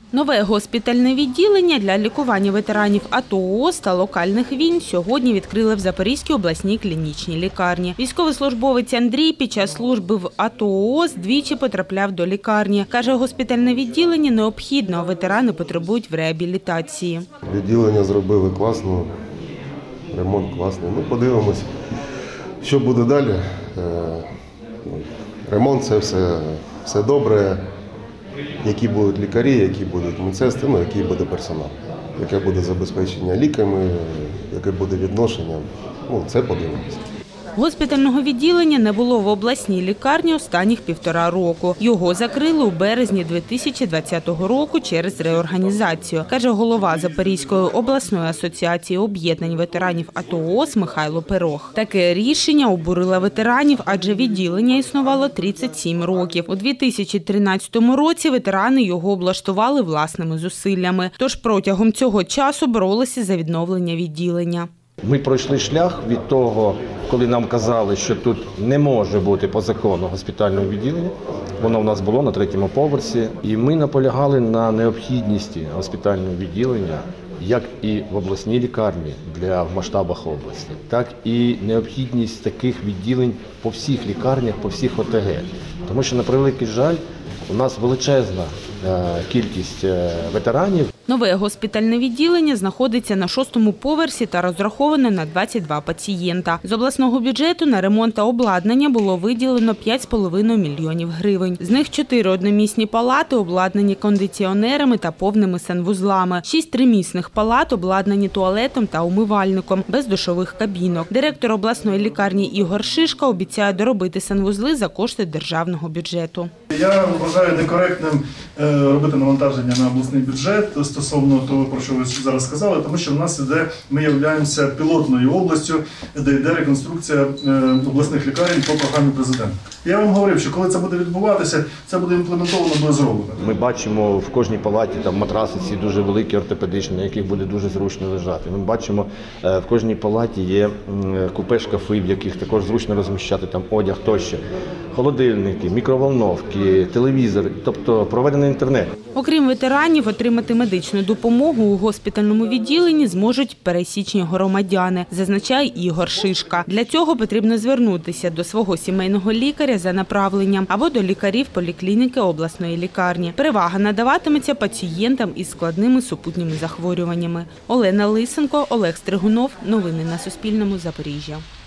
Нове госпітальне відділення для лікування ветеранів АТО-ООС та локальних війн сьогодні відкрили в Запорізькій обласній клінічній лікарні. Військовослужбовець Андрій під час служби в АТО-ООС двічі потрапляв до лікарні. Каже, госпітальне відділення необхідно, а ветерани потребують в реабілітації. Відділення зробили класно, ремонт класний. Ну, подивимось, що буде далі. Ремонт – це все добре. Які будуть лікарі, які будуть медсестри, який буде персонал, яке буде забезпечення ліками, яке буде відношення. Це подивимося. Госпітального відділення не було в обласній лікарні останніх 1,5 року. Його закрили у березні 2020 року через реорганізацію, каже голова Запорізької обласної асоціації об'єднань ветеранів АТО-ООС Михайло Перох. Таке рішення обурило ветеранів, адже відділення існувало 37 років. У 2013 році ветерани його облаштували власними зусиллями. Тож протягом цього часу боролися за відновлення відділення. Ми пройшли шлях від того, коли нам казали, що тут не може бути по закону госпітального відділення. Воно в нас було на 3-му поверсі. І ми наполягали на необхідності госпітального відділення, як і в обласній лікарні в масштабах області, так і необхідність таких відділень по всіх лікарнях, по всіх ОТГ. Тому що, на превеликий жаль, у нас величезна кількість ветеранів. Нове госпітальне відділення знаходиться на 6-му поверсі та розраховане на 22 пацієнта. З обласного бюджету на ремонт та обладнання було виділено 5,5 мільйонів гривень. З них 4 одномісні палати обладнані кондиціонерами та повними санвузлами. 6 тримісних палат обладнані туалетом та умивальником, без душових кабінок. Директор обласної лікарні Ігор Шишка обіцяє доробити санвузли за кошти державного бюджету. Я вважаю некоректним робити навантаження на обласний бюджет стосовно того, про що ви зараз сказали, тому що в нас ми являємося пілотною областю, де йде реконструкція обласних лікарень по програмі президента. Я вам говорив, що коли це буде відбуватися, це буде імплементовано, буде зроблено. Ми бачимо в кожній палаті матраси ці дуже великі, ортопедичні, на яких буде дуже зручно лежати. Ми бачимо, в кожній палаті є купе шкафи, в яких також зручно розміщати одяг тощо. Холодильники, мікроволновки, телевізор, тобто проведений інтернет. Окрім ветеранів, отримати медичну допомогу у госпітальному відділенні зможуть пересічні громадяни, зазначає Ігор Шишка. Для цього потрібно звернутися до свого сімейного лікаря за направленням або до лікарів поліклініки обласної лікарні. Перевага надаватиметься пацієнтам із складними супутніми захворюваннями. Олена Лисенко, Олег Стригунов. Новини на Суспільному. Запоріжжя.